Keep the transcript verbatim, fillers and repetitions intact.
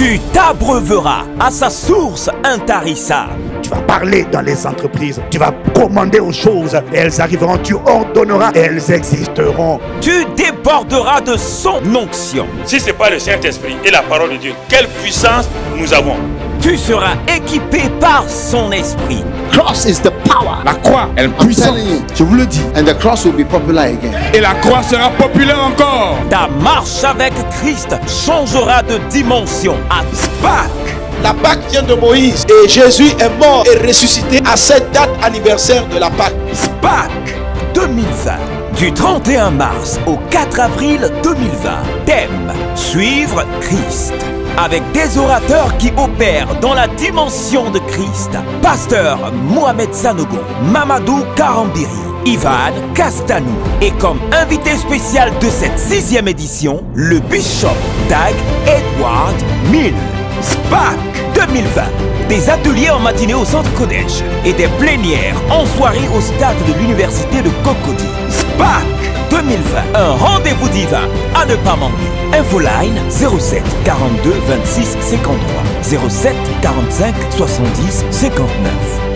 Tu t'abreuveras à sa source intarissable. Tu vas parler dans les entreprises, tu vas commander aux choses et elles arriveront, tu ordonneras et elles existeront. Tu déborderas de son onction. Si ce n'est pas le Saint-Esprit et la parole de Dieu, quelle puissance nous avons? Tu seras équipé par son esprit. Cross is the power. La croix est I'm puissante. telling you, je vous le dis. And the cross will be popular again. Et la croix sera populaire encore. Ta marche avec Christ changera de dimension à Pâques. La Pâque vient de Moïse et Jésus est mort et ressuscité à cette date anniversaire de la Pâque. Pâques deux mille vingt. Du trente et un mars au quatre avril deux mille vingt. Thème: suivre Christ. Avec des orateurs qui opèrent dans la dimension de Christ. Pasteur Mohamed Sanogo, Mamadou Karambiri, Ivan Castanou. Et comme invité spécial de cette sixième édition, le Bishop Dag Edward Milne. Pâques deux mille vingt. Des ateliers en matinée au centre Kodesh et des plénières en soirée au stade de l'université de Cocody. Pâques deux mille vingt. Un rendez-vous divin à ne pas manquer. Infoline zéro sept quarante-deux vingt-six cinquante-trois zéro sept quarante-cinq soixante-dix cinquante-neuf.